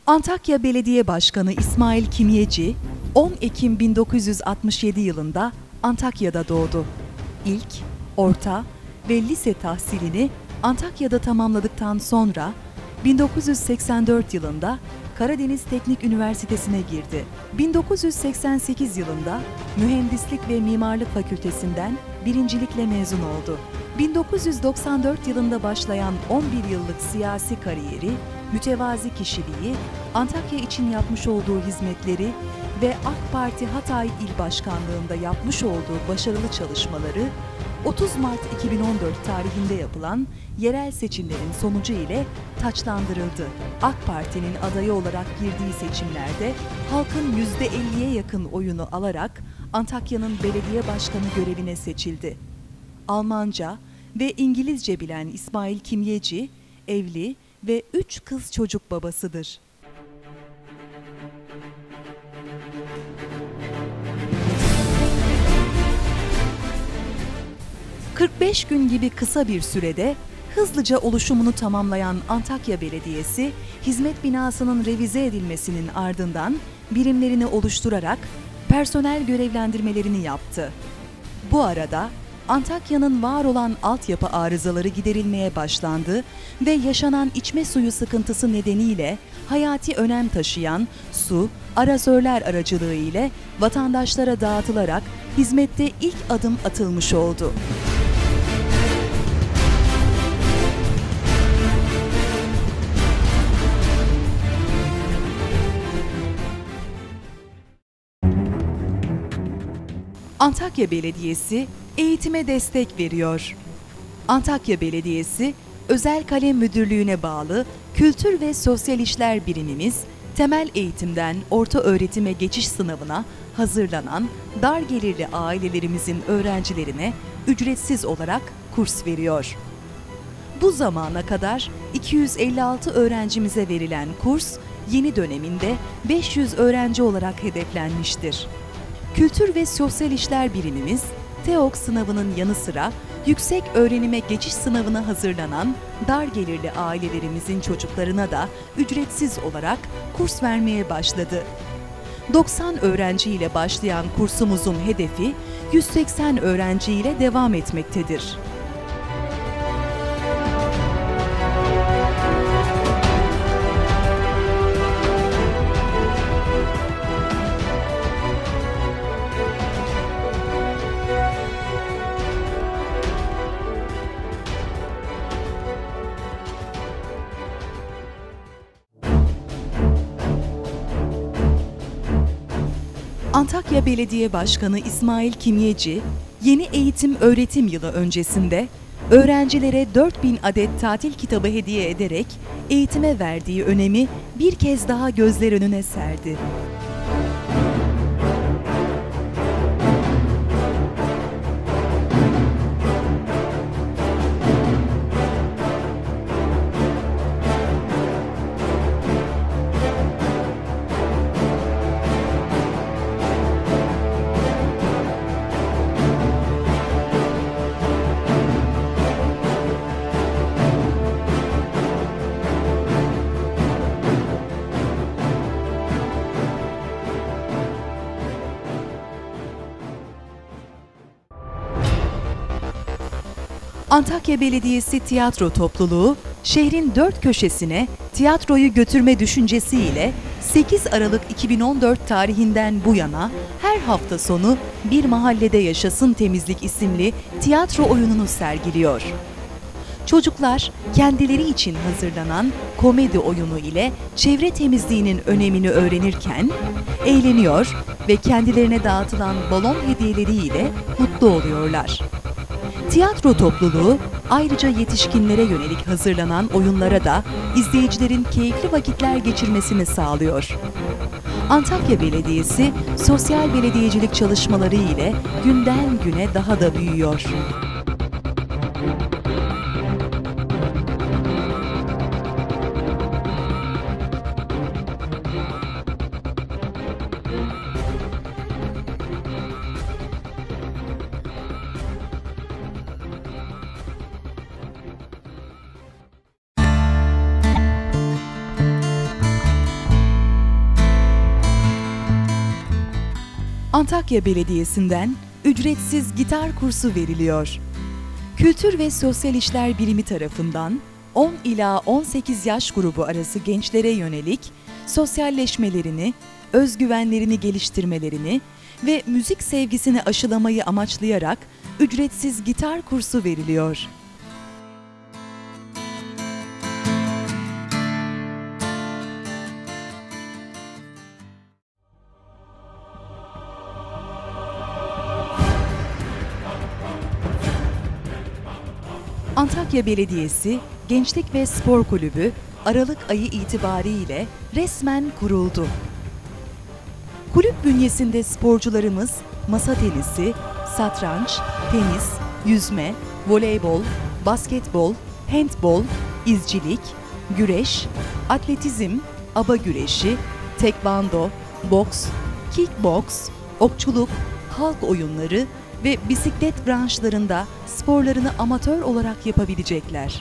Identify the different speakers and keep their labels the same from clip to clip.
Speaker 1: Antakya Belediye Başkanı İsmail Kimyeci, 10 Ekim 1967 yılında Antakya'da doğdu. İlk, orta ve lise tahsilini Antakya'da tamamladıktan sonra 1984 yılında Karadeniz Teknik Üniversitesi'ne girdi. 1988 yılında Mühendislik ve Mimarlık Fakültesinden birincilikle mezun oldu. 1994 yılında başlayan 11 yıllık siyasi kariyeri, mütevazi kişiliği, Antakya için yapmış olduğu hizmetleri ve AK Parti Hatay İl Başkanlığı'nda yapmış olduğu başarılı çalışmaları, 30 Mart 2014 tarihinde yapılan yerel seçimlerin sonucu ile taçlandırıldı. AK Parti'nin adayı olarak girdiği seçimlerde halkın %50'ye yakın oyunu alarak Antakya'nın belediye başkanı görevine seçildi. Almanca ve İngilizce bilen İsmail Kimyeci, evli ve 3 kız çocuk babasıdır. ...45 gün gibi kısa bir sürede hızlıca oluşumunu tamamlayan Antakya Belediyesi, hizmet binasının revize edilmesinin ardından birimlerini oluşturarak personel görevlendirmelerini yaptı. Bu arada Antakya'nın var olan altyapı arızaları giderilmeye başlandı ve yaşanan içme suyu sıkıntısı nedeniyle hayati önem taşıyan su, arazörler aracılığı ile vatandaşlara dağıtılarak hizmette ilk adım atılmış oldu. Antakya Belediyesi eğitime destek veriyor. Antakya Belediyesi, Özel Kalem Müdürlüğü'ne bağlı Kültür ve Sosyal İşler Birimimiz, temel eğitimden orta öğretime geçiş sınavına hazırlanan dar gelirli ailelerimizin öğrencilerine ücretsiz olarak kurs veriyor. Bu zamana kadar 256 öğrencimize verilen kurs, yeni döneminde 500 öğrenci olarak hedeflenmiştir. Kültür ve Sosyal İşler Birimimiz, TEOK sınavının yanı sıra yüksek öğrenime geçiş sınavına hazırlanan dar gelirli ailelerimizin çocuklarına da ücretsiz olarak kurs vermeye başladı. 90 öğrenci ile başlayan kursumuzun hedefi 180 öğrenci ile devam etmektedir. Antakya Belediye Başkanı İsmail Kimyeci, yeni eğitim-öğretim yılı öncesinde öğrencilere 4000 adet tatil kitabı hediye ederek eğitime verdiği önemi bir kez daha gözler önüne serdi. Antakya Belediyesi Tiyatro Topluluğu, şehrin 4 köşesine tiyatroyu götürme düşüncesiyle 8 Aralık 2014 tarihinden bu yana her hafta sonu Bir Mahallede Yaşasın Temizlik isimli tiyatro oyununu sergiliyor. Çocuklar kendileri için hazırlanan komedi oyunu ile çevre temizliğinin önemini öğrenirken eğleniyor ve kendilerine dağıtılan balon hediyeleriyle mutlu oluyorlar. Tiyatro topluluğu ayrıca yetişkinlere yönelik hazırlanan oyunlara da izleyicilerin keyifli vakitler geçirmesini sağlıyor. Antakya Belediyesi sosyal belediyecilik çalışmaları ile günden güne daha da büyüyor. Antakya Belediyesi'nden ücretsiz gitar kursu veriliyor. Kültür ve Sosyal İşler Birimi tarafından 10 ila 18 yaş grubu arası gençlere yönelik sosyalleşmelerini, özgüvenlerini geliştirmelerini ve müzik sevgisini aşılamayı amaçlayarak ücretsiz gitar kursu veriliyor. Antakya Belediyesi Gençlik ve Spor Kulübü Aralık ayı itibariyle resmen kuruldu. Kulüp bünyesinde sporcularımız masa tenisi, satranç, tenis, yüzme, voleybol, basketbol, handbol, izcilik, güreş, atletizm, aba güreşi, tekvando, boks, kickboks, okçuluk, halk oyunları ve bisiklet branşlarında sporlarını amatör olarak yapabilecekler.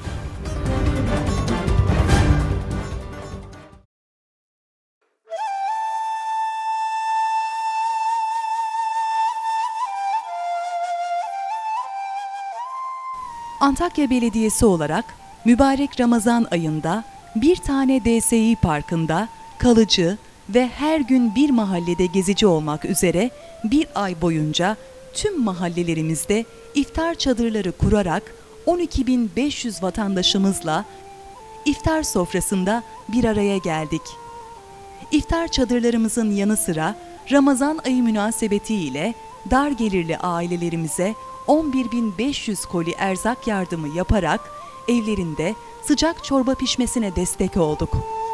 Speaker 1: Antakya Belediyesi olarak mübarek Ramazan ayında bir tane DSİ Parkı'nda kalıcı ve her gün bir mahallede gezici olmak üzere bir ay boyunca tüm mahallelerimizde iftar çadırları kurarak 12.500 vatandaşımızla iftar sofrasında bir araya geldik. İftar çadırlarımızın yanı sıra Ramazan ayı münasebetiyle dar gelirli ailelerimize 11.500 koli erzak yardımı yaparak evlerinde sıcak çorba pişmesine destek olduk.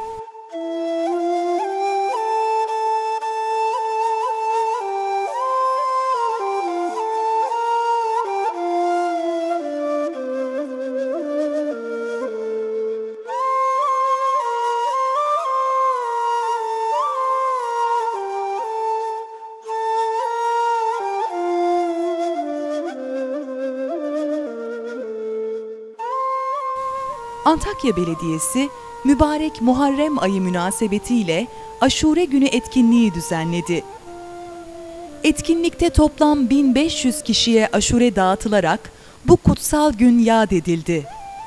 Speaker 1: Antakya Belediyesi, mübarek Muharrem ayı münasebetiyle Aşure Günü etkinliği düzenledi. Etkinlikte toplam 1500 kişiye aşure dağıtılarak bu kutsal gün yad edildi.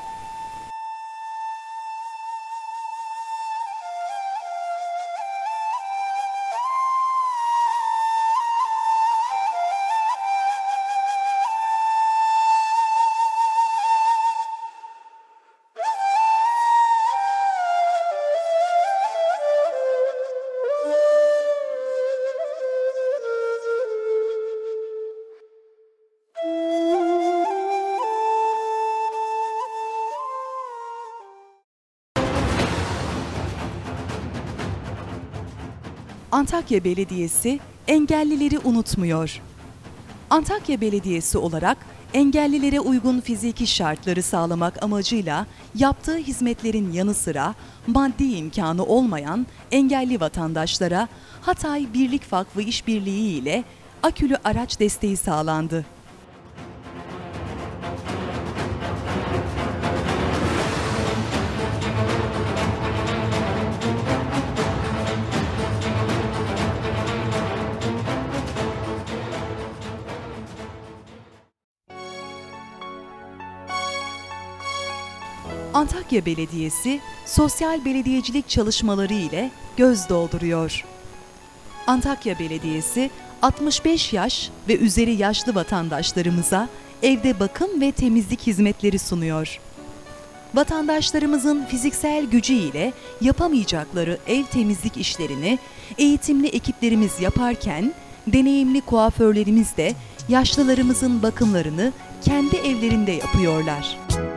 Speaker 1: Antakya Belediyesi engellileri unutmuyor. Antakya Belediyesi olarak engellilere uygun fiziki şartları sağlamak amacıyla yaptığı hizmetlerin yanı sıra maddi imkanı olmayan engelli vatandaşlara Hatay Birlik Vakfı İşbirliği ile akülü araç desteği sağlandı. Antakya Belediyesi sosyal belediyecilik çalışmaları ile göz dolduruyor. Antakya Belediyesi 65 yaş ve üzeri yaşlı vatandaşlarımıza evde bakım ve temizlik hizmetleri sunuyor. Vatandaşlarımızın fiziksel gücü ile yapamayacakları ev temizlik işlerini eğitimli ekiplerimiz yaparken deneyimli kuaförlerimiz de yaşlılarımızın bakımlarını kendi evlerinde yapıyorlar.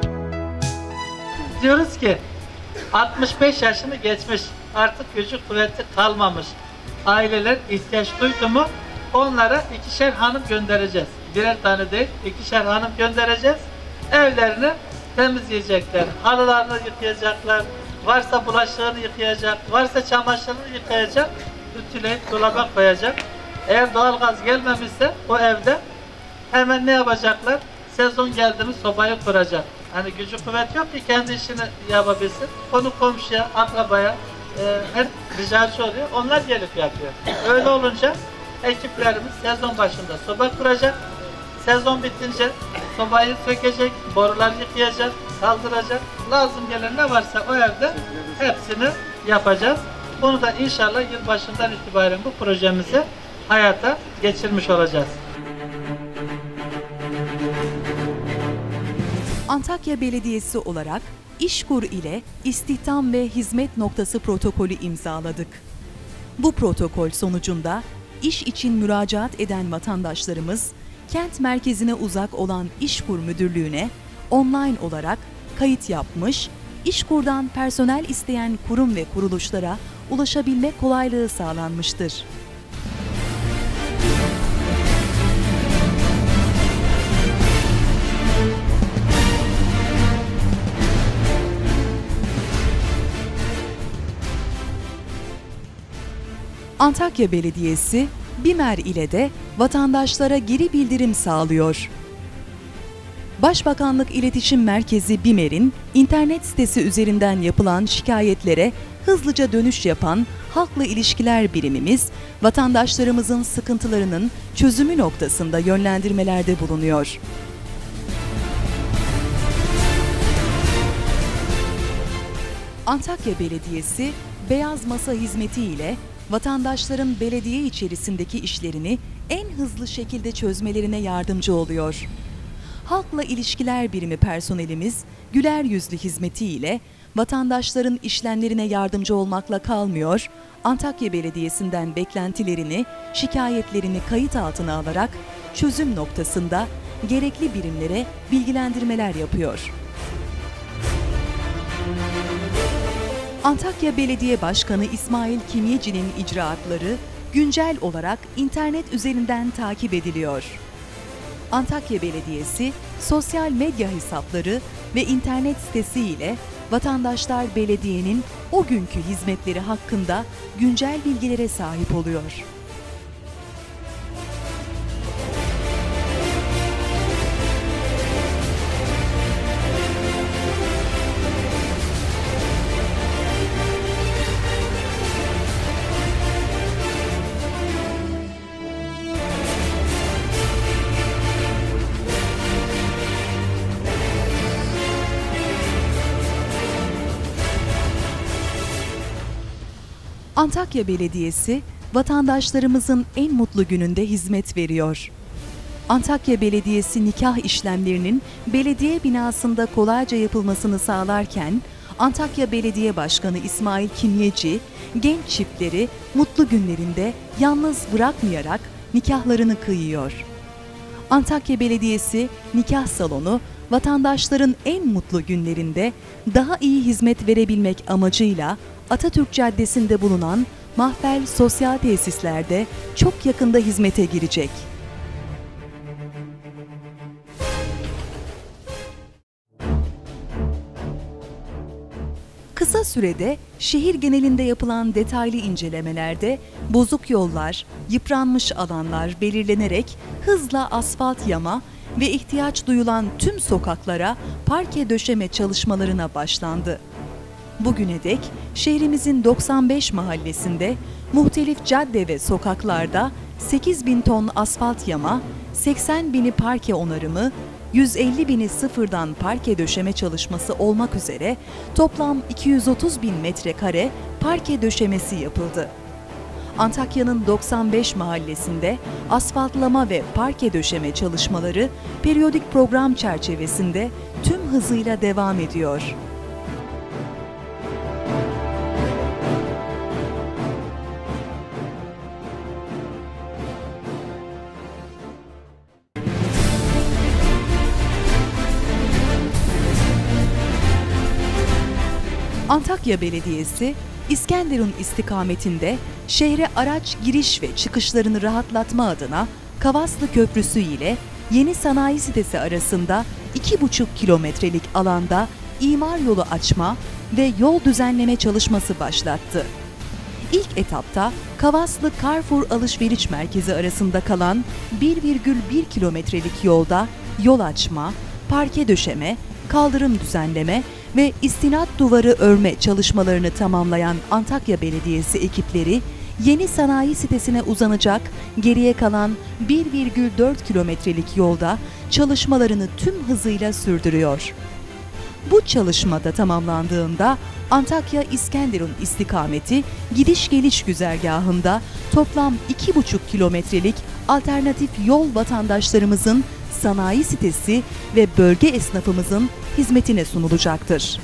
Speaker 2: Diyoruz ki 65 yaşını geçmiş, artık gücü kuvveti kalmamış aileler ihtiyaç duydu mu onlara 2'şer hanım göndereceğiz. Birer tane değil, 2'şer hanım göndereceğiz. Evlerini temizleyecekler, halılarını yıkayacaklar, varsa bulaşığını yıkayacak, varsa çamaşırını yıkayacak, ütüleyip dolaba koyacak. Eğer doğalgaz gelmemişse o evde hemen ne yapacaklar? Sezon geldi mi sobayı kuracak. Hani gücü kuvvet yok ki kendi işini yapabilsin. Konu komşuya, akrabaya her ricacı oluyor. Onlar gelip yapıyor. Öyle olunca ekiplerimiz sezon başında soba kuracak. Sezon bitince sobayı sökecek, boruları yıkayacak, kaldıracak. Lazım gelen ne varsa o evde hepsini yapacağız. Bunu da inşallah yılbaşından itibaren bu projemizi hayata geçirmiş olacağız.
Speaker 1: Antakya Belediyesi olarak İşkur ile istihdam ve hizmet noktası protokolü imzaladık. Bu protokol sonucunda iş için müracaat eden vatandaşlarımız, kent merkezine uzak olan İşkur Müdürlüğü'ne online olarak kayıt yapmış, İşkur'dan personel isteyen kurum ve kuruluşlara ulaşabilme kolaylığı sağlanmıştır. Antakya Belediyesi, BİMER ile de vatandaşlara geri bildirim sağlıyor. Başbakanlık İletişim Merkezi BİMER'in internet sitesi üzerinden yapılan şikayetlere hızlıca dönüş yapan Halkla İlişkiler Birimimiz, vatandaşlarımızın sıkıntılarının çözümü noktasında yönlendirmelerde bulunuyor. Antakya Belediyesi, Beyaz Masa hizmeti ile vatandaşların belediye içerisindeki işlerini en hızlı şekilde çözmelerine yardımcı oluyor. Halkla İlişkiler Birimi personelimiz güler yüzlü hizmetiyle vatandaşların işlemlerine yardımcı olmakla kalmıyor, Antakya Belediyesi'nden beklentilerini, şikayetlerini kayıt altına alarak çözüm noktasında gerekli birimlere bilgilendirmeler yapıyor. Antakya Belediye Başkanı İsmail Kimyeci'nin icraatları güncel olarak internet üzerinden takip ediliyor. Antakya Belediyesi sosyal medya hesapları ve internet sitesi ile vatandaşlar belediyenin o günkü hizmetleri hakkında güncel bilgilere sahip oluyor. Antakya Belediyesi, vatandaşlarımızın en mutlu gününde hizmet veriyor. Antakya Belediyesi nikah işlemlerinin belediye binasında kolayca yapılmasını sağlarken, Antakya Belediye Başkanı İsmail Kimyeci, genç çiftleri mutlu günlerinde yalnız bırakmayarak nikahlarını kıyıyor. Antakya Belediyesi nikah salonu, vatandaşların en mutlu günlerinde daha iyi hizmet verebilmek amacıyla Atatürk Caddesi'nde bulunan Mahfel Sosyal Tesislerde çok yakında hizmete girecek. Kısa sürede şehir genelinde yapılan detaylı incelemelerde bozuk yollar, yıpranmış alanlar belirlenerek hızla asfalt yama ve ihtiyaç duyulan tüm sokaklara parke döşeme çalışmalarına başlandı. Bugüne dek şehrimizin 95 mahallesinde muhtelif cadde ve sokaklarda 8.000 ton asfalt yama, 80.000'i parke onarımı, 150.000'i sıfırdan parke döşeme çalışması olmak üzere toplam 230.000 metrekare parke döşemesi yapıldı. Antakya'nın 95 mahallesinde asfaltlama ve parke döşeme çalışmaları periyodik program çerçevesinde tüm hızıyla devam ediyor. Antakya Belediyesi, İskenderun istikametinde şehre araç giriş ve çıkışlarını rahatlatma adına Kavaslı Köprüsü ile Yeni Sanayi Sitesi arasında 2,5 kilometrelik alanda imar yolu açma ve yol düzenleme çalışması başlattı. İlk etapta Kavaslı Carrefour Alışveriş Merkezi arasında kalan 1,1 kilometrelik yolda yol açma, parke döşeme, kaldırım düzenleme ve istinat duvarı örme çalışmalarını tamamlayan Antakya Belediyesi ekipleri yeni sanayi sitesine uzanacak geriye kalan 1,4 kilometrelik yolda çalışmalarını tüm hızıyla sürdürüyor. Bu çalışmada tamamlandığında Antakya-İskenderun istikameti gidiş-geliş güzergahında toplam 2,5 kilometrelik alternatif yol vatandaşlarımızın, sanayi sitesi ve bölge esnafımızın hizmetine sunulacaktır.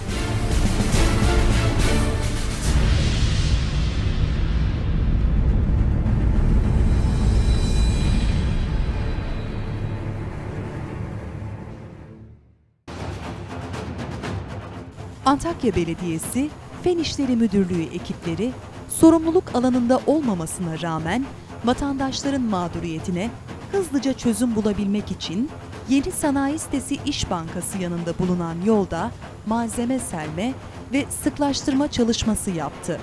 Speaker 1: Antakya Belediyesi Fen İşleri Müdürlüğü ekipleri sorumluluk alanında olmamasına rağmen vatandaşların mağduriyetine hızlıca çözüm bulabilmek için yeni sanayi sitesi İş Bankası yanında bulunan yolda malzeme serme ve sıklaştırma çalışması yaptı.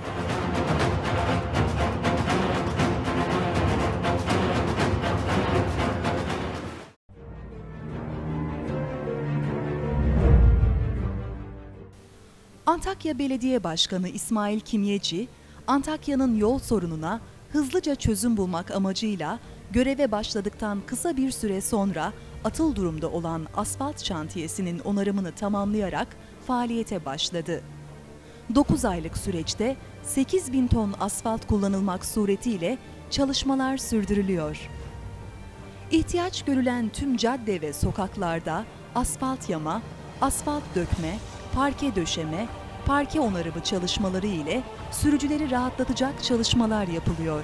Speaker 1: Antakya Belediye Başkanı İsmail Kimyeci, Antakya'nın yol sorununa hızlıca çözüm bulmak amacıyla göreve başladıktan kısa bir süre sonra atıl durumda olan asfalt şantiyesinin onarımını tamamlayarak faaliyete başladı. 9 aylık süreçte 8.000 ton asfalt kullanılmak suretiyle çalışmalar sürdürülüyor. İhtiyaç görülen tüm cadde ve sokaklarda asfalt yama, asfalt dökme, parke döşeme, parke onarımı çalışmaları ile sürücüleri rahatlatacak çalışmalar yapılıyor.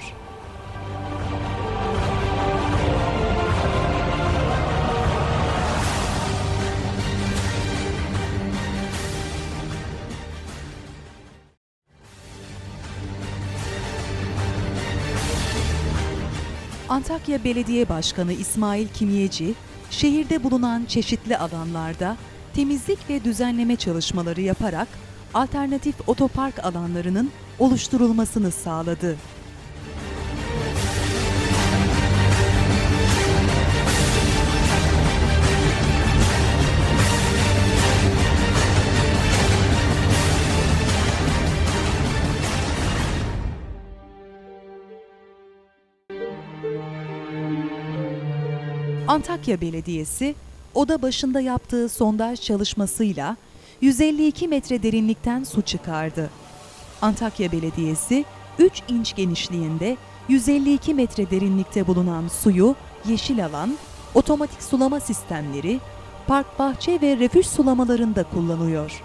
Speaker 1: Antakya Belediye Başkanı İsmail Kimyeci, şehirde bulunan çeşitli alanlarda temizlik ve düzenleme çalışmaları yaparak alternatif otopark alanlarının oluşturulmasını sağladı. Antakya Belediyesi, oda başında yaptığı sondaj çalışmasıyla 152 metre derinlikten su çıkardı. Antakya Belediyesi, 3 inç genişliğinde 152 metre derinlikte bulunan suyu yeşil alan, otomatik sulama sistemleri, park, bahçe ve refüj sulamalarında kullanıyor.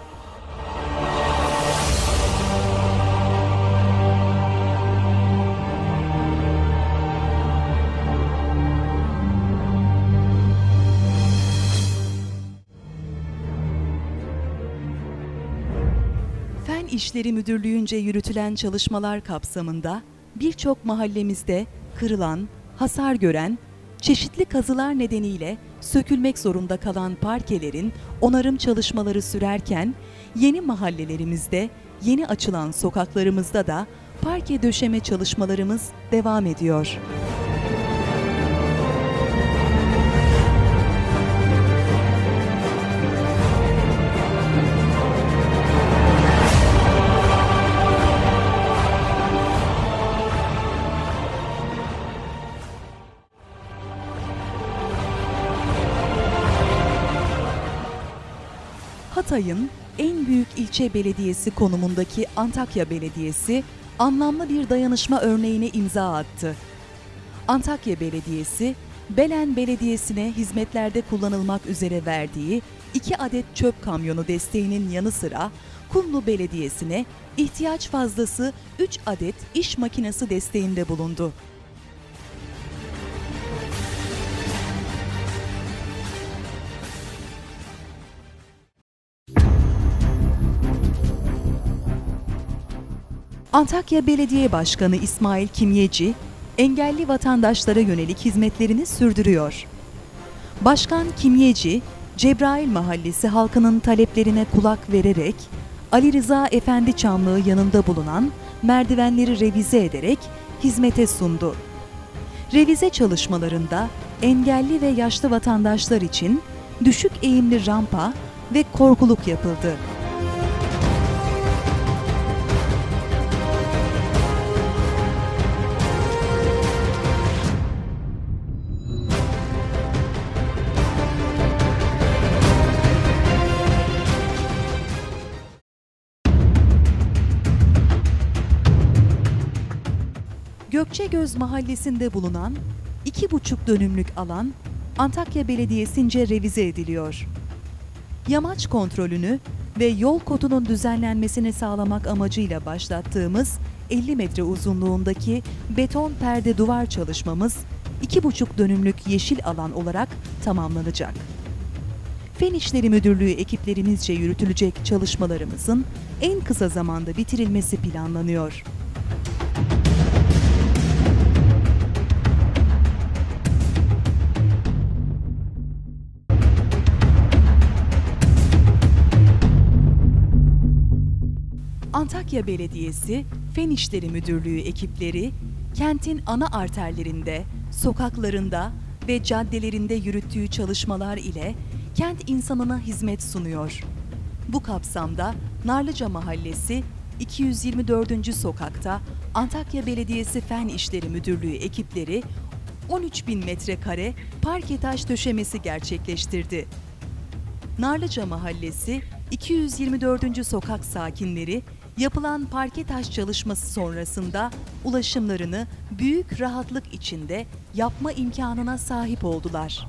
Speaker 1: Fen İşleri Müdürlüğü'nce yürütülen çalışmalar kapsamında birçok mahallemizde kırılan, hasar gören, çeşitli kazılar nedeniyle sökülmek zorunda kalan parkelerin onarım çalışmaları sürerken yeni mahallelerimizde, yeni açılan sokaklarımızda da parke döşeme çalışmalarımız devam ediyor. Hatay'ın en büyük ilçe belediyesi konumundaki Antakya Belediyesi, anlamlı bir dayanışma örneğine imza attı. Antakya Belediyesi, Belen Belediyesi'ne hizmetlerde kullanılmak üzere verdiği 2 adet çöp kamyonu desteğinin yanı sıra Kumlu Belediyesi'ne ihtiyaç fazlası 3 adet iş makinesi desteğinde bulundu. Antakya Belediye Başkanı İsmail Kimyeci, engelli vatandaşlara yönelik hizmetlerini sürdürüyor. Başkan Kimyeci, Cebrail Mahallesi halkının taleplerine kulak vererek, Ali Rıza Efendi Çamlığı yanında bulunan merdivenleri revize ederek hizmete sundu. Revize çalışmalarında engelli ve yaşlı vatandaşlar için düşük eğimli rampa ve korkuluk yapıldı. Gökçegöz mahallesinde bulunan 2,5 dönümlük alan Antakya Belediyesi'nce revize ediliyor. Yamaç kontrolünü ve yol kodunun düzenlenmesini sağlamak amacıyla başlattığımız 50 metre uzunluğundaki beton perde duvar çalışmamız 2,5 dönümlük yeşil alan olarak tamamlanacak. Fen İşleri Müdürlüğü ekiplerimizce yürütülecek çalışmalarımızın en kısa zamanda bitirilmesi planlanıyor. Antakya Belediyesi Fen İşleri Müdürlüğü ekipleri kentin ana arterlerinde, sokaklarında ve caddelerinde yürüttüğü çalışmalar ile kent insanına hizmet sunuyor. Bu kapsamda Narlıca Mahallesi 224. sokakta Antakya Belediyesi Fen İşleri Müdürlüğü ekipleri 13.000 metrekare parke taş döşemesi gerçekleştirdi. Narlıca Mahallesi 224. sokak sakinleri yapılan parke taş çalışması sonrasında ulaşımlarını büyük rahatlık içinde yapma imkanına sahip oldular.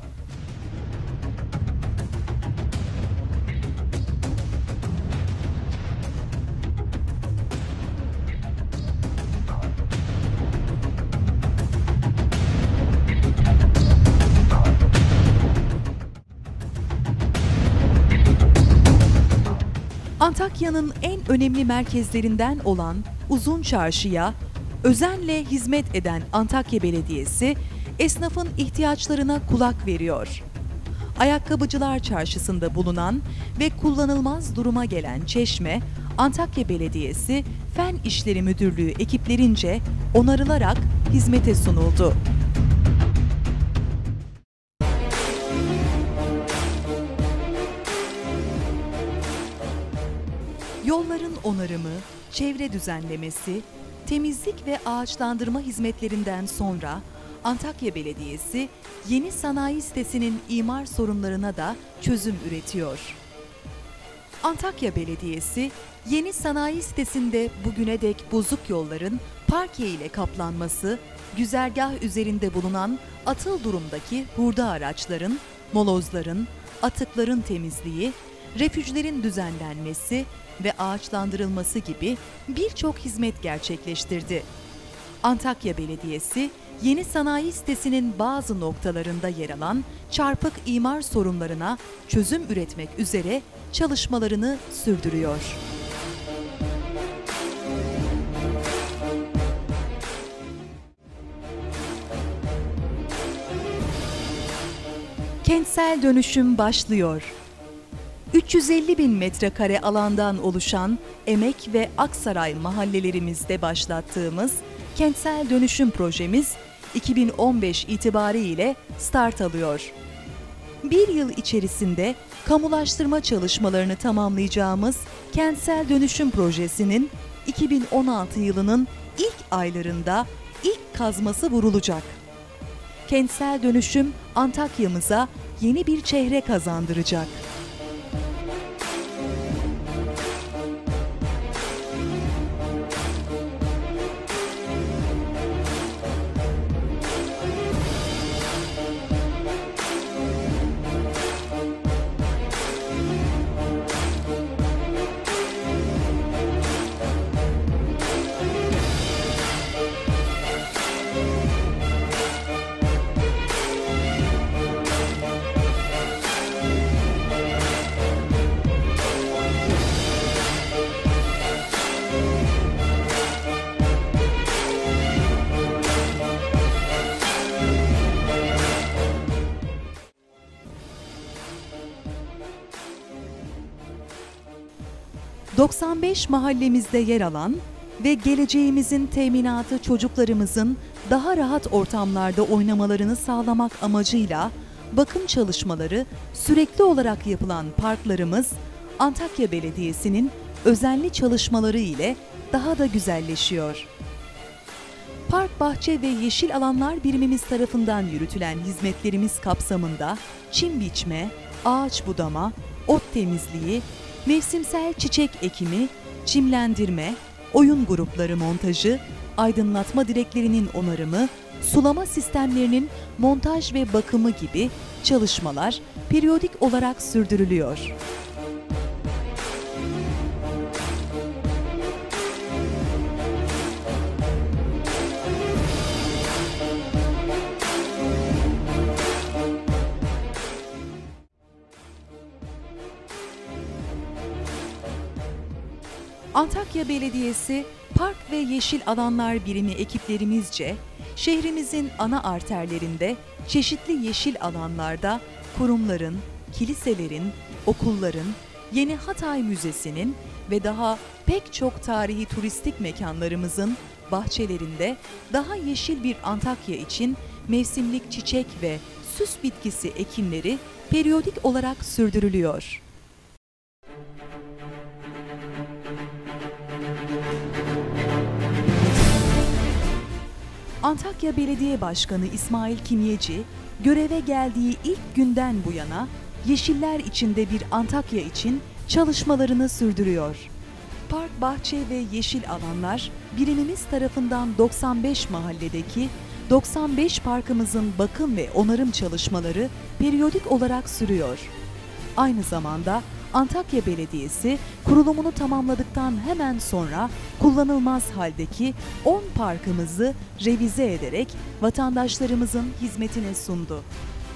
Speaker 1: Antakya'nın en önemli merkezlerinden olan Uzun Çarşı'ya özenle hizmet eden Antakya Belediyesi, esnafın ihtiyaçlarına kulak veriyor. Ayakkabıcılar Çarşısı'nda bulunan ve kullanılmaz duruma gelen çeşme, Antakya Belediyesi Fen İşleri Müdürlüğü ekiplerince onarılarak hizmete sunuldu. Yolların onarımı, çevre düzenlemesi, temizlik ve ağaçlandırma hizmetlerinden sonra Antakya Belediyesi yeni sanayi sitesinin imar sorunlarına da çözüm üretiyor. Antakya Belediyesi yeni sanayi sitesinde bugüne dek bozuk yolların parke ile kaplanması, güzergah üzerinde bulunan atıl durumdaki hurda araçların, molozların, atıkların temizliği, refüjlerin düzenlenmesi ve ağaçlandırılması gibi birçok hizmet gerçekleştirdi. Antakya Belediyesi, yeni sanayi sitesinin bazı noktalarında yer alan çarpık imar sorunlarına çözüm üretmek üzere çalışmalarını sürdürüyor. Kentsel dönüşüm başlıyor. 350.000 metrekare alandan oluşan Emek ve Aksaray mahallelerimizde başlattığımız kentsel dönüşüm projemiz 2015 itibariyle start alıyor. Bir yıl içerisinde kamulaştırma çalışmalarını tamamlayacağımız kentsel dönüşüm projesinin 2016 yılının ilk aylarında ilk kazması vurulacak. Kentsel dönüşüm Antakya'mıza yeni bir çehre kazandıracak. ...95 mahallemizde yer alan ve geleceğimizin teminatı çocuklarımızın daha rahat ortamlarda oynamalarını sağlamak amacıyla bakım çalışmaları sürekli olarak yapılan parklarımız Antakya Belediyesi'nin özenli çalışmaları ile daha da güzelleşiyor. Park, bahçe ve yeşil alanlar birimimiz tarafından yürütülen hizmetlerimiz kapsamında çim biçme, ağaç budama, ot temizliği, mevsimsel çiçek ekimi, çimlendirme, oyun grupları montajı, aydınlatma direklerinin onarımı, sulama sistemlerinin montaj ve bakımı gibi çalışmalar periyodik olarak sürdürülüyor. Antakya Belediyesi Park ve Yeşil Alanlar Birimi ekiplerimizce şehrimizin ana arterlerinde çeşitli yeşil alanlarda kurumların, kiliselerin, okulların, Yeni Hatay Müzesi'nin ve daha pek çok tarihi turistik mekanlarımızın bahçelerinde daha yeşil bir Antakya için mevsimlik çiçek ve süs bitkisi ekimleri periyodik olarak sürdürülüyor. Antakya Belediye Başkanı İsmail Kimyeci, göreve geldiği ilk günden bu yana yeşiller içinde bir Antakya için çalışmalarını sürdürüyor. Park, bahçe ve yeşil alanlar birimimiz tarafından 95 mahalledeki 95 parkımızın bakım ve onarım çalışmaları periyodik olarak sürüyor. Aynı zamanda Antakya Belediyesi kurulumunu tamamladıktan hemen sonra kullanılmaz haldeki 10 parkımızı revize ederek vatandaşlarımızın hizmetine sundu.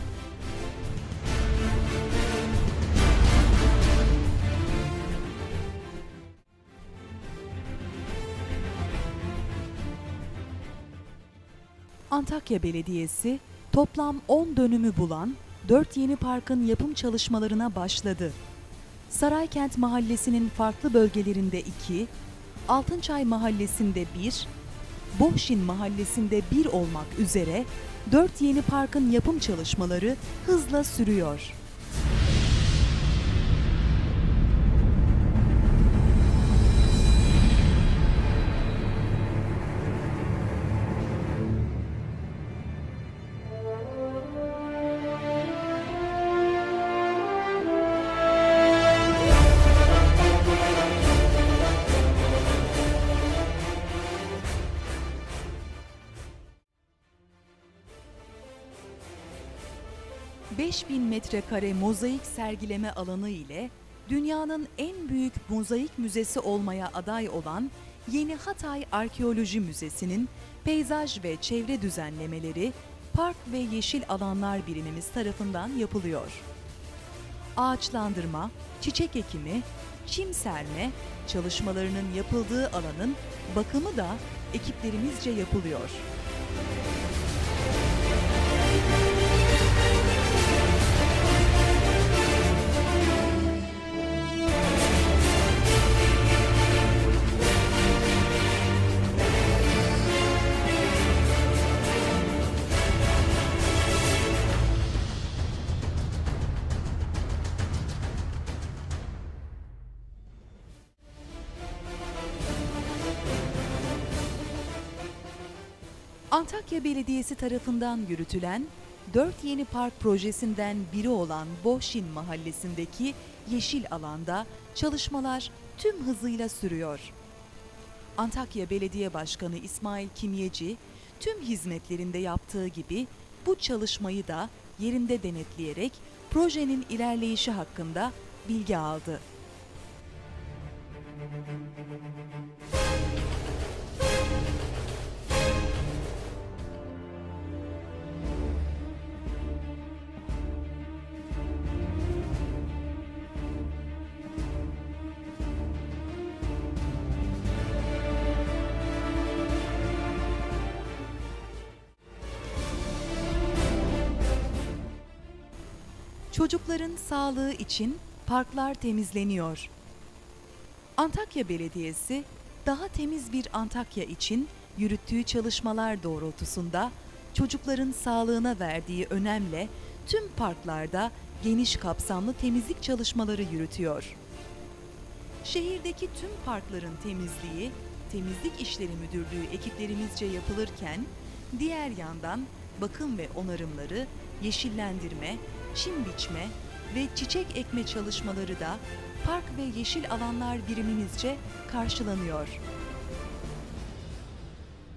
Speaker 1: Antakya Belediyesi toplam 10 dönümü bulan 4 yeni parkın yapım çalışmalarına başladı. Saraykent Mahallesi'nin farklı bölgelerinde 2, Altınçay Mahallesi'nde 1, Bohşin Mahallesi'nde 1 olmak üzere 4 yeni parkın yapım çalışmaları hızla sürüyor. ...5000 metrekare mozaik sergileme alanı ile dünyanın en büyük mozaik müzesi olmaya aday olan Yeni Hatay Arkeoloji Müzesi'nin peyzaj ve çevre düzenlemeleri Park ve Yeşil Alanlar Birimimiz tarafından yapılıyor. Ağaçlandırma, çiçek ekimi, çim serme çalışmalarının yapıldığı alanın bakımı da ekiplerimizce yapılıyor. Antakya Belediyesi tarafından yürütülen 4 yeni park projesinden biri olan Bohşin Mahallesi'ndeki yeşil alanda çalışmalar tüm hızıyla sürüyor. Antakya Belediye Başkanı İsmail Kimyeci tüm hizmetlerinde yaptığı gibi bu çalışmayı da yerinde denetleyerek projenin ilerleyişi hakkında bilgi aldı. Çocukların sağlığı için parklar temizleniyor. Antakya Belediyesi, daha temiz bir Antakya için yürüttüğü çalışmalar doğrultusunda çocukların sağlığına verdiği önemle tüm parklarda geniş kapsamlı temizlik çalışmaları yürütüyor. Şehirdeki tüm parkların temizliği, Temizlik İşleri Müdürlüğü ekiplerimizce yapılırken, diğer yandan bakım ve onarımları, yeşillendirme, çim biçme ve çiçek ekme çalışmaları da Park ve Yeşil Alanlar Birimimizce karşılanıyor.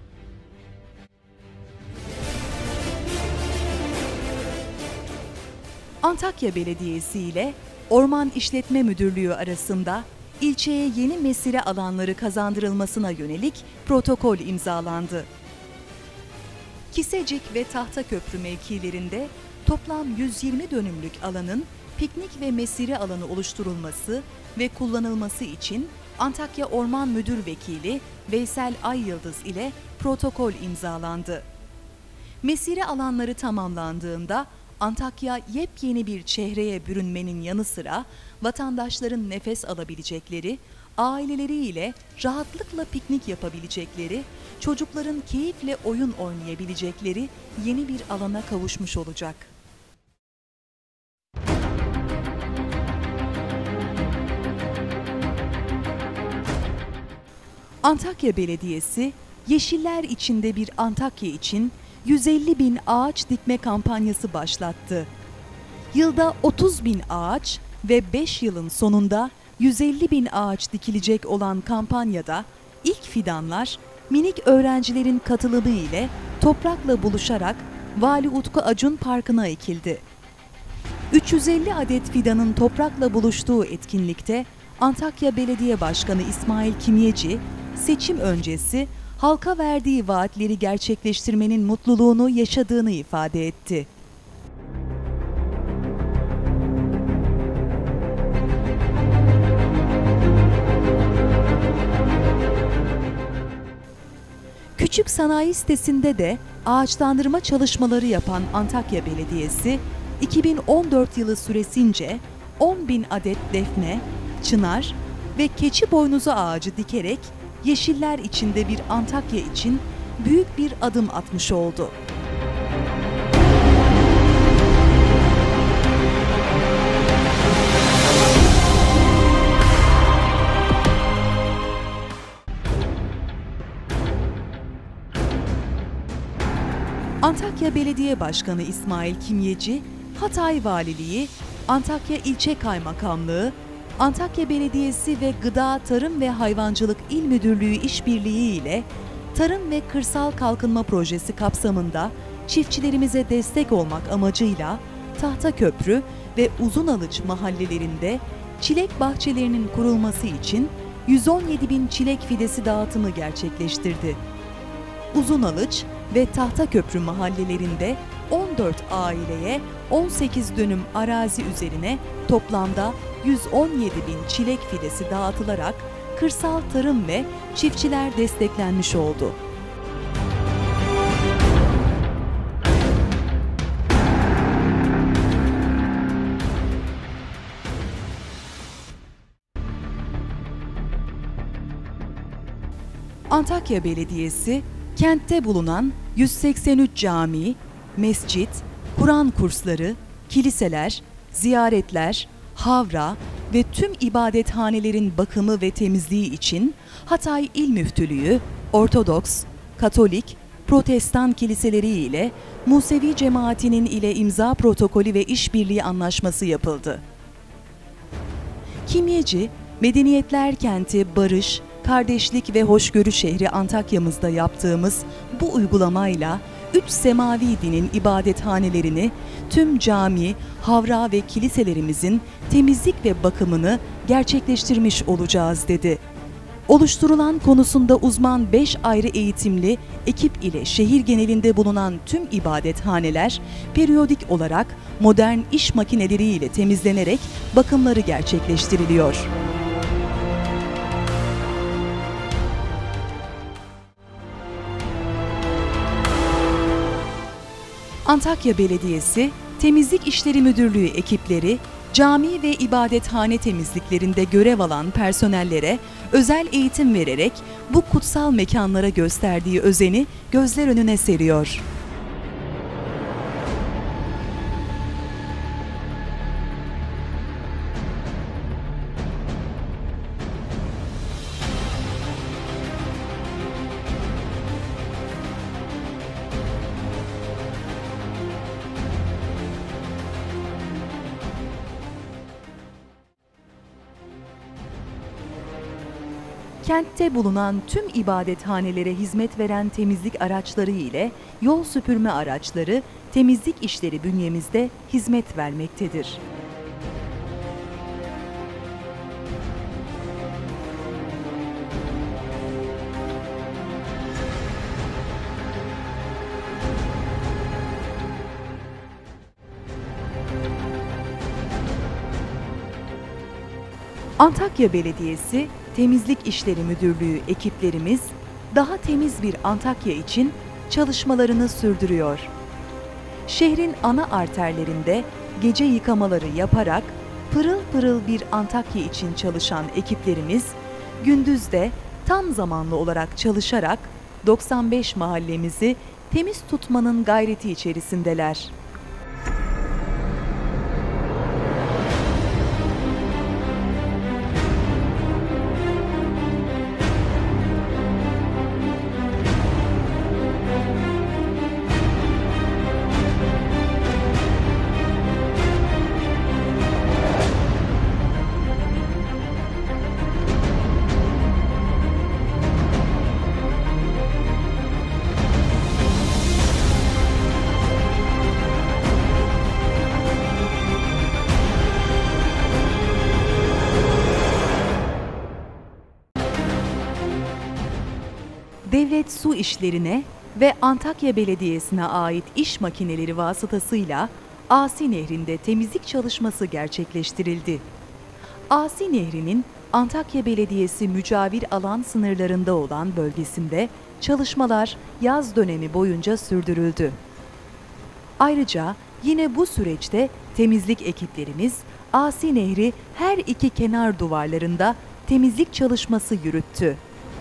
Speaker 1: Antakya Belediyesi ile Orman İşletme Müdürlüğü arasında ilçeye yeni mesire alanları kazandırılmasına yönelik protokol imzalandı. Kisecik ve Tahtaköprü mevkilerinde toplam 120 dönümlük alanın piknik ve mesire alanı oluşturulması ve kullanılması için Antakya Orman Müdür Vekili Veysel Ayyıldız ile protokol imzalandı. Mesire alanları tamamlandığında Antakya yepyeni bir çehreye bürünmenin yanı sıra vatandaşların nefes alabilecekleri, aileleriyle rahatlıkla piknik yapabilecekleri, çocukların keyifle oyun oynayabilecekleri yeni bir alana kavuşmuş olacak. Antakya Belediyesi, Yeşiller içinde bir Antakya için 150.000 ağaç dikme kampanyası başlattı. Yılda 30.000 ağaç ve 5 yılın sonunda 150.000 ağaç dikilecek olan kampanyada ilk fidanlar minik öğrencilerin katılımı ile toprakla buluşarak Vali Utku Acun Parkı'na ekildi. 350 adet fidanın toprakla buluştuğu etkinlikte Antakya Belediye Başkanı İsmail Kimyeci, seçim öncesi halka verdiği vaatleri gerçekleştirmenin mutluluğunu yaşadığını ifade etti. Küçük sanayi sitesinde de ağaçlandırma çalışmaları yapan Antakya Belediyesi, 2014 yılı süresince 10.000 adet defne, çınar ve keçi boynuzu ağacı dikerek yeşiller içinde bir Antakya için büyük bir adım atmış oldu. Antakya Belediye Başkanı İsmail Kimyeci, Hatay Valiliği, Antakya İlçe Kaymakamlığı, Antakya Belediyesi ve Gıda, Tarım ve Hayvancılık İl Müdürlüğü işbirliği ile Tarım ve Kırsal Kalkınma Projesi kapsamında çiftçilerimize destek olmak amacıyla Tahtaköprü ve Uzunalıç mahallelerinde çilek bahçelerinin kurulması için 117.000 çilek fidesi dağıtımı gerçekleştirdi. Uzunalıç ve Tahtaköprü mahallelerinde 14 aileye 18 dönüm arazi üzerine toplamda 117.000 çilek fidesi dağıtılarak kırsal tarım ve çiftçiler desteklenmiş oldu. Antakya Belediyesi, kentte bulunan 183 cami, mescit, Kur'an kursları, kiliseler, ziyaretler, havra ve tüm ibadethanelerin bakımı ve temizliği için Hatay İl Müftülüğü, Ortodoks, Katolik, Protestan kiliseleri ile Musevi cemaatinin ile imza protokolü ve işbirliği anlaşması yapıldı. Kimyeci, medeniyetler kenti, barış, kardeşlik ve hoşgörü şehri Antakya'mızda yaptığımız bu uygulamayla 3 semavi dinin ibadethanelerini, tüm cami, havra ve kiliselerimizin temizlik ve bakımını gerçekleştirmiş olacağız dedi. Oluşturulan konusunda uzman 5 ayrı eğitimli ekip ile şehir genelinde bulunan tüm ibadethaneler periyodik olarak modern iş makineleriyle temizlenerek bakımları gerçekleştiriliyor. Antakya Belediyesi, Temizlik İşleri Müdürlüğü ekipleri, cami ve ibadethane temizliklerinde görev alan personellere özel eğitim vererek bu kutsal mekanlara gösterdiği özeni gözler önüne seriyor. kentte bulunan tüm ibadethanelere hizmet veren temizlik araçları ile yol süpürme araçları temizlik işleri bünyemizde hizmet vermektedir. Antakya Belediyesi Temizlik İşleri Müdürlüğü ekiplerimiz daha temiz bir Antakya için çalışmalarını sürdürüyor. Şehrin ana arterlerinde gece yıkamaları yaparak pırıl pırıl bir Antakya için çalışan ekiplerimiz gündüz de tam zamanlı olarak çalışarak 95 mahallemizi temiz tutmanın gayreti içerisindeler. Devlet Su İşlerine ve Antakya Belediyesi'ne ait iş makineleri vasıtasıyla Asi Nehri'nde temizlik çalışması gerçekleştirildi. Asi Nehri'nin Antakya Belediyesi mücavir alan sınırlarında olan bölgesinde çalışmalar yaz dönemi boyunca sürdürüldü. Ayrıca yine bu süreçte temizlik ekiplerimiz Asi Nehri her iki kenar duvarlarında temizlik çalışması yürüttü.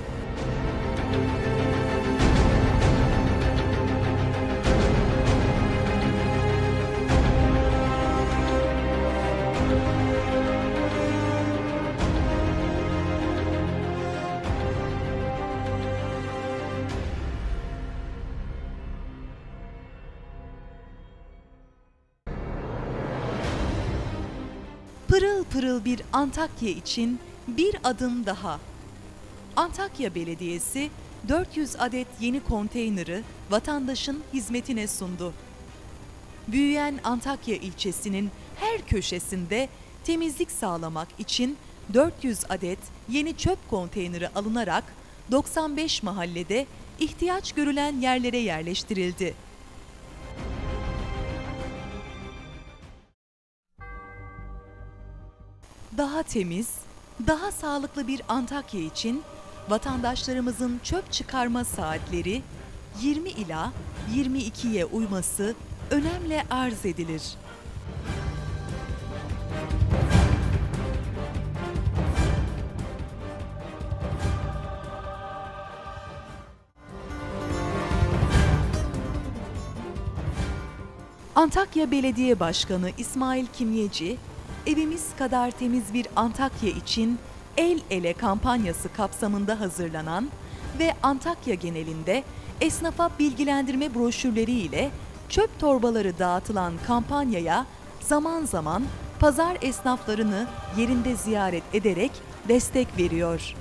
Speaker 1: Pırıl pırıl bir Antakya için bir adım daha. Antakya Belediyesi 400 adet yeni konteyneri vatandaşın hizmetine sundu. Büyüyen Antakya ilçesinin her köşesinde temizlik sağlamak için 400 adet yeni çöp konteyneri alınarak 95 mahallede ihtiyaç görülen yerlere yerleştirildi. Daha temiz, daha sağlıklı bir Antakya için vatandaşlarımızın çöp çıkarma saatleri 20 ila 22'ye uyması önemli arz edilir. Antakya Belediye Başkanı İsmail Kimyeci, "Evimiz kadar temiz bir Antakya için el ele" kampanyası kapsamında hazırlanan ve Antakya genelinde esnafa bilgilendirme broşürleri ile çöp torbaları dağıtılan kampanyaya zaman zaman pazar esnaflarını yerinde ziyaret ederek destek veriyor.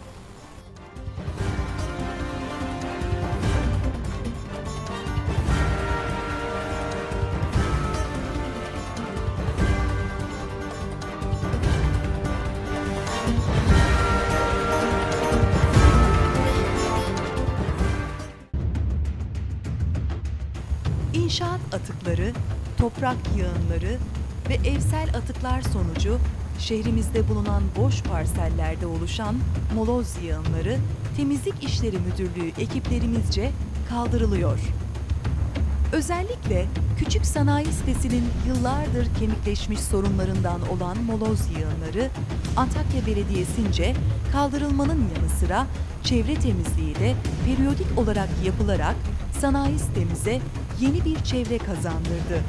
Speaker 1: İnşaat atıkları, toprak yığınları ve evsel atıklar sonucu şehrimizde bulunan boş parsellerde oluşan moloz yığınları Temizlik İşleri Müdürlüğü ekiplerimizce kaldırılıyor. Özellikle küçük sanayi sitesinin yıllardır kemikleşmiş sorunlarından olan moloz yığınları Antakya Belediyesi'nce kaldırılmanın yanı sıra çevre temizliği de periyodik olarak yapılarak sanayi sitemize yeni bir çevre kazandırdı.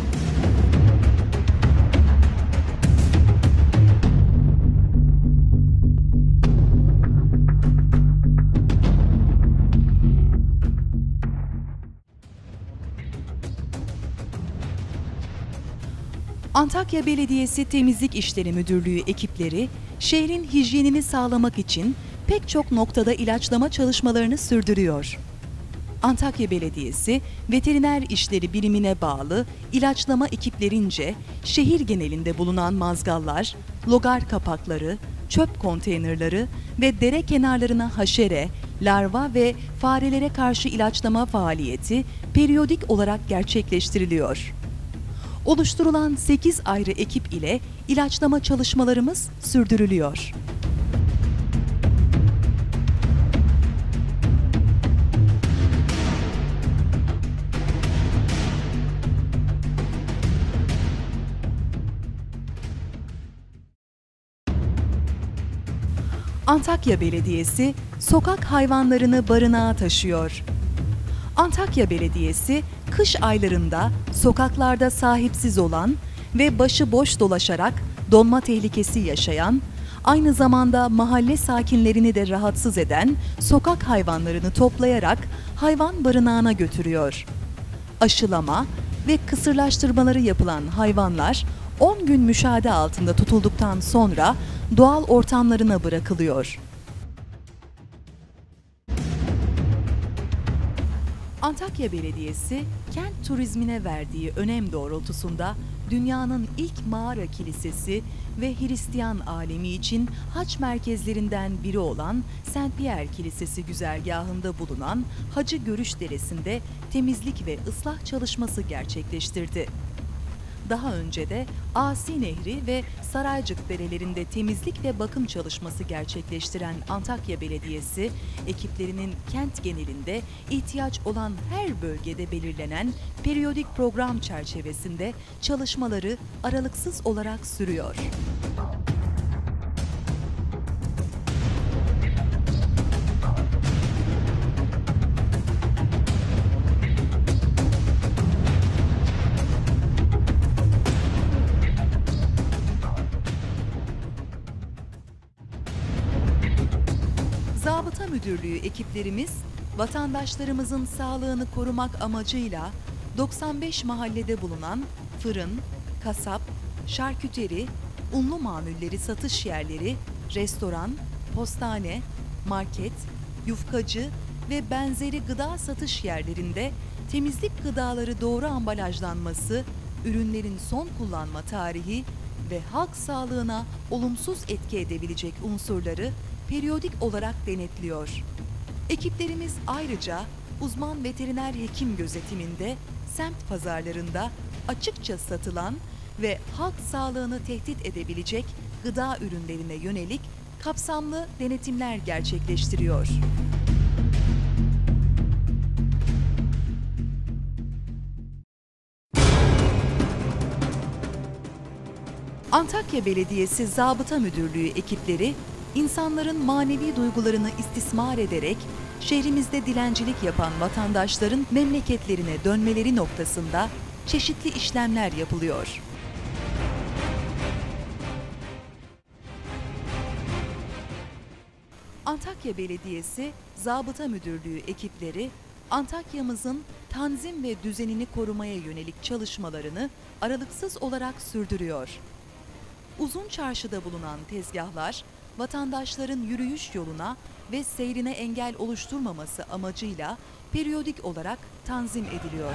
Speaker 1: Antakya Belediyesi Temizlik İşleri Müdürlüğü ekipleri şehrin hijyenini sağlamak için pek çok noktada ilaçlama çalışmalarını sürdürüyor. Antakya Belediyesi, veteriner işleri birimine bağlı ilaçlama ekiplerince şehir genelinde bulunan mazgallar, logar kapakları, çöp konteynerları ve dere kenarlarına haşere, larva ve farelere karşı ilaçlama faaliyeti periyodik olarak gerçekleştiriliyor. Oluşturulan 8 ayrı ekip ile ilaçlama çalışmalarımız sürdürülüyor. Antakya Belediyesi sokak hayvanlarını barınağa taşıyor. Antakya Belediyesi kış aylarında sokaklarda sahipsiz olan ve başıboş dolaşarak donma tehlikesi yaşayan, aynı zamanda mahalle sakinlerini de rahatsız eden sokak hayvanlarını toplayarak hayvan barınağına götürüyor. Aşılama ve kısırlaştırmaları yapılan hayvanlar 10 gün müşahede altında tutulduktan sonra doğal ortamlarına bırakılıyor. Antakya Belediyesi, kent turizmine verdiği önem doğrultusunda dünyanın ilk mağara kilisesi ve Hristiyan alemi için hac merkezlerinden biri olan Saint Pierre Kilisesi güzergahında bulunan Hacı Görüş Deresi'nde temizlik ve ıslah çalışması gerçekleştirdi. Daha önce de Asi Nehri ve Saraycık derelerinde temizlik ve bakım çalışması gerçekleştiren Antakya Belediyesi, ekiplerinin kent genelinde ihtiyaç olan her bölgede belirlenen periyodik program çerçevesinde çalışmaları aralıksız olarak sürüyor. Zabıta Müdürlüğü ekiplerimiz, vatandaşlarımızın sağlığını korumak amacıyla 95 mahallede bulunan fırın, kasap, şarküteri, unlu mamulleri satış yerleri, restoran, postane, market, yufkacı ve benzeri gıda satış yerlerinde temizlik gıdaları doğru ambalajlanması, ürünlerin son kullanma tarihi ve halk sağlığına olumsuz etki edebilecek unsurları periyodik olarak denetliyor. Ekiplerimiz ayrıca uzman veteriner hekim gözetiminde semt pazarlarında açıkça satılan ve halk sağlığını tehdit edebilecek gıda ürünlerine yönelik kapsamlı denetimler gerçekleştiriyor. Antakya Belediyesi Zabıta Müdürlüğü ekipleri, İnsanların manevi duygularını istismar ederek şehrimizde dilencilik yapan vatandaşların memleketlerine dönmeleri noktasında çeşitli işlemler yapılıyor. Antakya Belediyesi Zabıta Müdürlüğü ekipleri, Antakya'mızın tanzim ve düzenini korumaya yönelik çalışmalarını aralıksız olarak sürdürüyor. Uzun Çarşı'da bulunan tezgahlar, vatandaşların yürüyüş yoluna ve seyrine engel oluşturmaması amacıyla periyodik olarak tanzim ediliyor.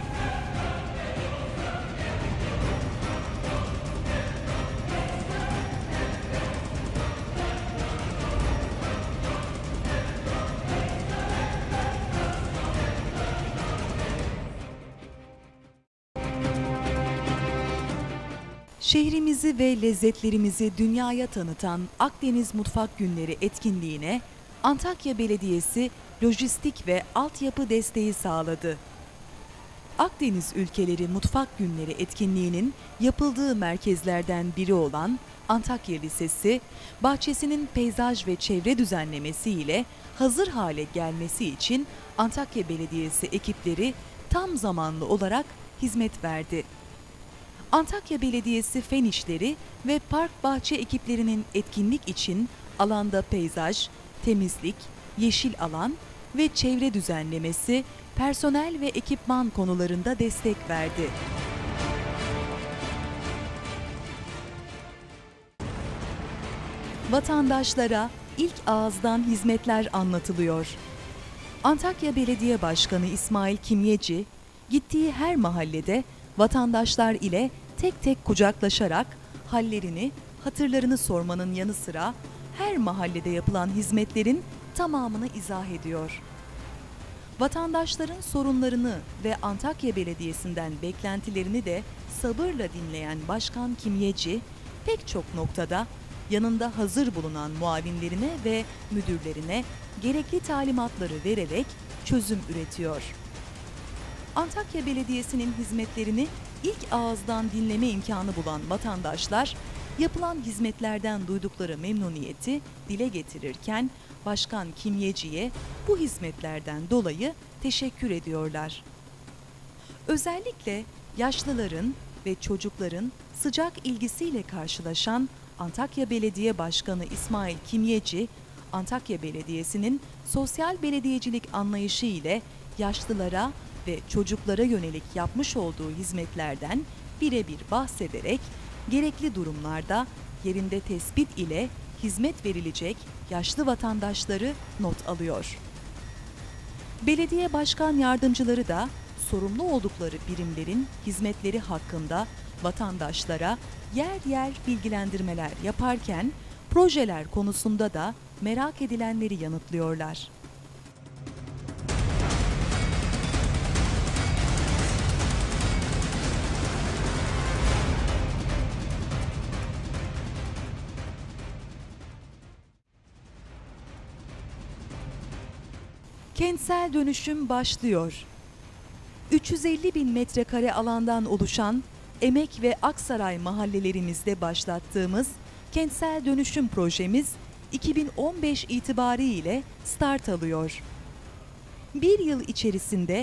Speaker 1: Şehrimizi ve lezzetlerimizi dünyaya tanıtan Akdeniz Mutfak Günleri etkinliğine Antakya Belediyesi lojistik ve altyapı desteği sağladı. Akdeniz Ülkeleri Mutfak Günleri etkinliğinin yapıldığı merkezlerden biri olan Antakya Lisesi, bahçesinin peyzaj ve çevre düzenlemesi ile hazır hale gelmesi için Antakya Belediyesi ekipleri tam zamanlı olarak hizmet verdi. Antakya Belediyesi Fen İşleri ve Park Bahçe ekiplerinin etkinlik için alanda peyzaj, temizlik, yeşil alan ve çevre düzenlemesi, personel ve ekipman konularında destek verdi. Vatandaşlara ilk ağızdan hizmetler anlatılıyor. Antakya Belediye Başkanı İsmail Kimyeci, gittiği her mahallede vatandaşlar ile tek tek kucaklaşarak hallerini, hatırlarını sormanın yanı sıra her mahallede yapılan hizmetlerin tamamını izah ediyor. Vatandaşların sorunlarını ve Antakya Belediyesi'nden beklentilerini de sabırla dinleyen Başkan Kimyeci, pek çok noktada yanında hazır bulunan muavinlerine ve müdürlerine gerekli talimatları vererek çözüm üretiyor. Antakya Belediyesi'nin hizmetlerini ilk ağızdan dinleme imkanı bulan vatandaşlar, yapılan hizmetlerden duydukları memnuniyeti dile getirirken Başkan Kimyeci'ye bu hizmetlerden dolayı teşekkür ediyorlar. Özellikle yaşlıların ve çocukların sıcak ilgisiyle karşılaşan Antakya Belediye Başkanı İsmail Kimyeci, Antakya Belediyesi'nin sosyal belediyecilik anlayışı ile yaşlılara ve çocuklara yönelik yapmış olduğu hizmetlerden birebir bahsederek gerekli durumlarda yerinde tespit ile hizmet verilecek yaşlı vatandaşları not alıyor. Belediye başkan yardımcıları da sorumlu oldukları birimlerin hizmetleri hakkında vatandaşlara yer yer bilgilendirmeler yaparken projeler konusunda da merak edilenleri yanıtlıyorlar. Kentsel dönüşüm başlıyor. 350 bin metrekare alandan oluşan Emek ve Aksaray mahallelerimizde başlattığımız kentsel dönüşüm projemiz 2015 itibariyle start alıyor. Bir yıl içerisinde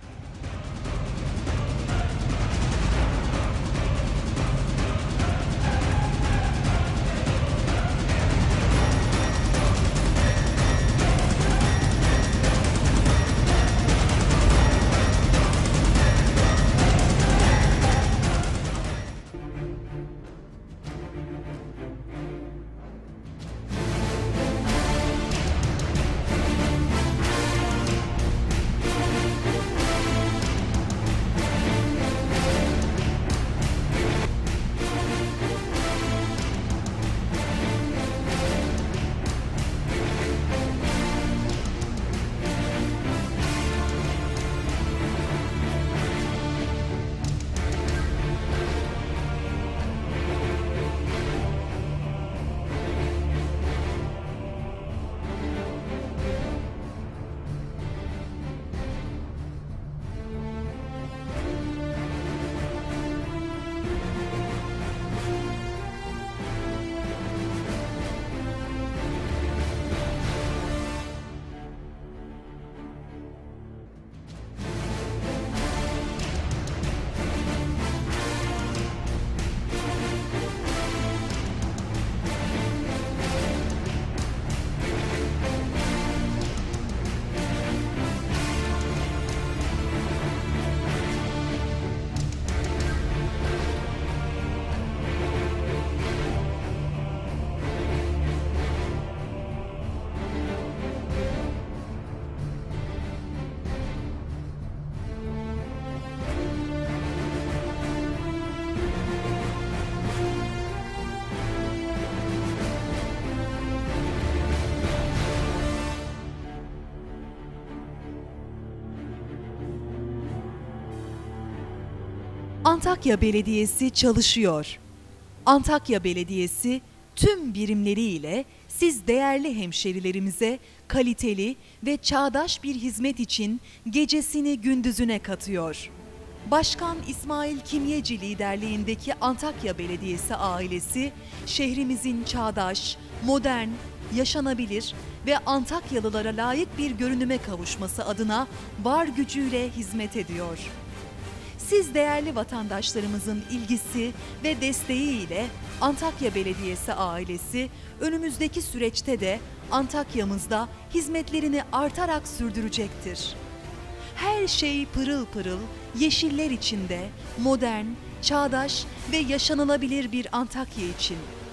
Speaker 1: Antakya Belediyesi çalışıyor. Antakya Belediyesi tüm birimleriyle siz değerli hemşerilerimize kaliteli ve çağdaş bir hizmet için gecesini gündüzüne katıyor. Başkan İsmail Kimyeci liderliğindeki Antakya Belediyesi ailesi şehrimizin çağdaş, modern, yaşanabilir ve Antakyalılara layık bir görünüme kavuşması adına var gücüyle hizmet ediyor. Siz değerli vatandaşlarımızın ilgisi ve desteğiyle Antakya Belediyesi ailesi önümüzdeki süreçte de Antakya'mızda hizmetlerini artarak sürdürecektir. Her şey pırıl pırıl, yeşiller içinde, modern, çağdaş ve yaşanılabilir bir Antakya için